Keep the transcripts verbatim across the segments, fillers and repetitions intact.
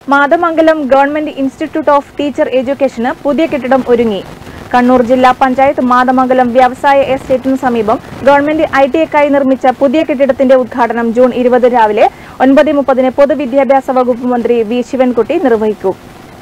Mathamangalam government institute of teacher എഡ്യൂക്കേഷന് പുതിയ കെട്ടിടം ഒരുങ്ങി. കണ്ണൂർ ജില്ലാ പഞ്ചായത്ത് മാതമംഗലം വ്യവസായ എസ്റ്റേറ്റിന് സമീപം ഗവൺമെന്റ് ഐ ടി ഐക്കായി നിർമ്മിച്ച പുതിയ കെട്ടിടത്തിന്റെ ഉദ്ഘാടനം ജൂൺ ഇരുപത് രാവിലെ ഒൻപത് മുപ്പതിന് പൊതുവിദ്യാഭ്യാസ വകുപ്പ് മന്ത്രി വി ശിവൻകുട്ടി നിർവഹിക്കും.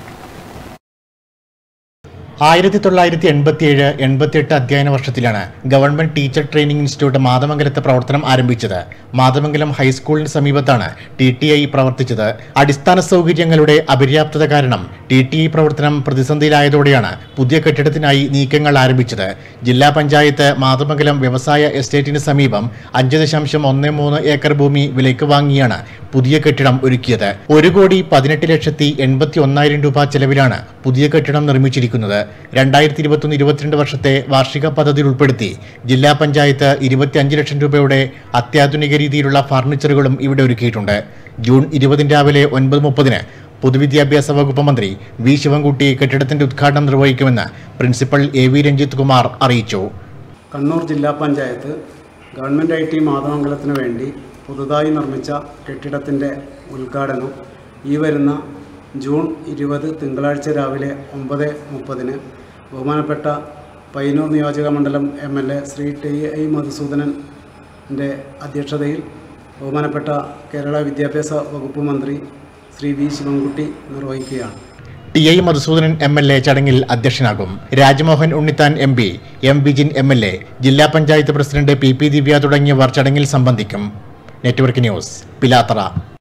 ആയിരത്തി തൊള്ളായിരത്തി എൺപത്തിയേഴ് എൺപത്തിയെട്ട് അധ്യയന വർഷത്തിലാണ് ഗവൺമെന്റ് ടീച്ചർ ട്രെയിനിംഗ് ഇൻസ്റ്റിറ്റ്യൂട്ട് മാതമംഗലത്ത് പ്രവർത്തനം ആരംഭിച്ചത്. മാതമംഗലം ഹൈസ്കൂളിന് സമീപത്താണ് ടി ടി ഐ പ്രവർത്തിച്ചത്. അടിസ്ഥാന സൗകര്യങ്ങളുടെ അപര്യാപ്തത കാരണം ടി ടി ഐ പ്രവർത്തനം പ്രതിസന്ധിയിലായതോടെയാണ് പുതിയ കെട്ടിടത്തിനായി നീക്കങ്ങൾ ആരംഭിച്ചത്. ജില്ലാ പഞ്ചായത്ത് മാതമംഗലം വ്യവസായ എസ്റ്റേറ്റിന് സമീപം അഞ്ച് ദശാംശം ഒന്ന് മൂന്ന് ഏക്കർ ഭൂമി വിലയ്ക്ക് വാങ്ങിയാണ് പുതിയ കെട്ടിടം ഒരുക്കിയത്. ഒരു കോടി പതിനെട്ട് ലക്ഷത്തി എൺപത്തി ഒന്നായിരം രൂപ ചെലവിലാണ് പുതിയ കെട്ടിടം നിർമ്മിച്ചിരിക്കുന്നത്. രണ്ടായിരത്തി ഇരുപത്തൊന്ന് ഇരുപത്തിരണ്ട് വർഷത്തെ വാർഷിക പദ്ധതിയിൽ ഉൾപ്പെടുത്തി ജില്ലാ പഞ്ചായത്ത് ഇരുപത്തിയഞ്ച് ലക്ഷം രൂപയുടെ അത്യാധുനിക രീതിയിലുള്ള ഫർണിച്ചറുകളും ഇവിടെ ഒരുക്കിയിട്ടുണ്ട്. ജൂൺ ഇരുപതിന് രാവിലെ ഒൻപത് മുപ്പതിന് പൊതുവിദ്യാഭ്യാസ വകുപ്പ് മന്ത്രി വി ശിവൻകുട്ടി കെട്ടിടത്തിന്റെ ഉദ്ഘാടനം നിർവഹിക്കുമെന്ന് principal A V Ranjith Kumar അറിയിച്ചു. കണ്ണൂർ ജില്ലാ പഞ്ചായത്ത് ഗവൺമെന്റ് ഐ ടി മാതമംഗലത്തിന് വേണ്ടി പുതുതായി നിർമ്മിച്ച കെട്ടിടത്തിന്റെ ഉദ്ഘാടനം ഈ വരുന്ന ജൂൺ ഇരുപത് തിങ്കളാഴ്ച രാവിലെ ഒമ്പത് മുപ്പതിന് ബഹുമാനപ്പെട്ട പയ്യന്നൂർ നിയോജക മണ്ഡലം M L A Shri T I മധുസൂദനൻ്റെ അധ്യക്ഷതയിൽ ബഹുമാനപ്പെട്ട കേരള വിദ്യാഭ്യാസ വകുപ്പ് മന്ത്രി ശ്രീ വി ശിവൻകുട്ടി നിർവഹിക്കുകയാണ്. T I Madhusoodanan M L A ചടങ്ങിൽ അധ്യക്ഷനാകും. Rajmohan Unnithan M P, M Vijin M L A, ജില്ലാ panchayat president P P Divya തുടങ്ങിയവർ ചടങ്ങിൽ സംബന്ധിക്കും. Network news, Pilathara.